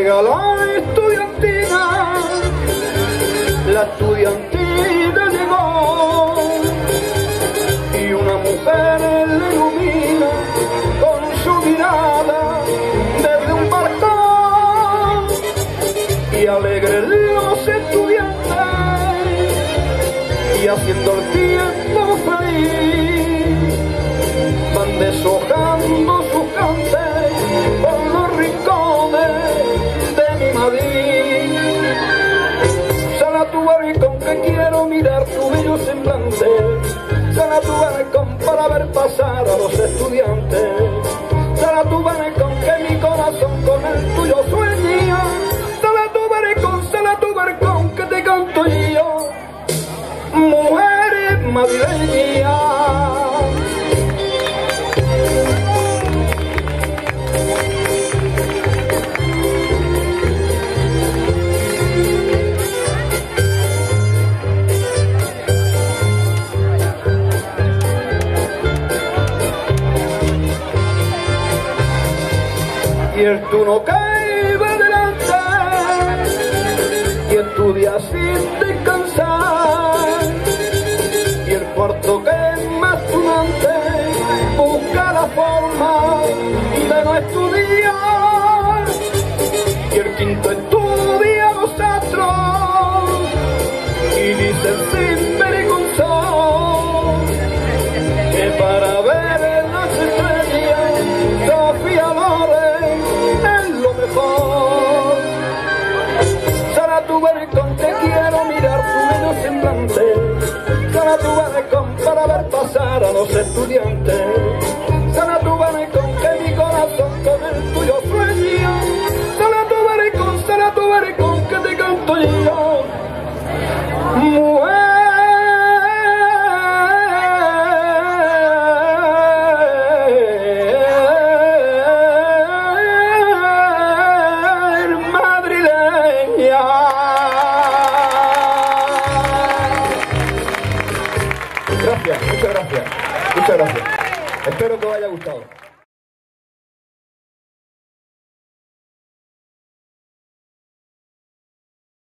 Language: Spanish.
llega la estudiantina llegó, y una mujer le ilumina con su mirada desde un balcón, y alegres los estudiantes, y haciendo el tiempo feliz, van deshojando sus cantes por los rincones de mi Madrid. Sal a tu balcón que quiero mirar tu bello semblante, sal a tu balcón para ver pasar a los estudiantes, sal a tu balcón que mi corazón con el tuyo sueña, sal a tu balcón que te canto yo, mujer madrileña. Y el turno que iba adelante y estudia sin descansar, y el cuarto que es más tunante busca la forma de no estudiar, y el quinto estudia los astros y dice sin vergonzón que para ver las estrellas Sofía Loren es lo mejor. Sal a tu balcón que quiero mirar tu bello semblante, sal a tu balcón para ver pasar a los estudiantes, sal a tu balcón que mi corazón con el tuyo sueña, sal a tu balcón que te canto yo, mujer madrileña. Gracias, muchas gracias, muchas gracias. Espero que os haya gustado.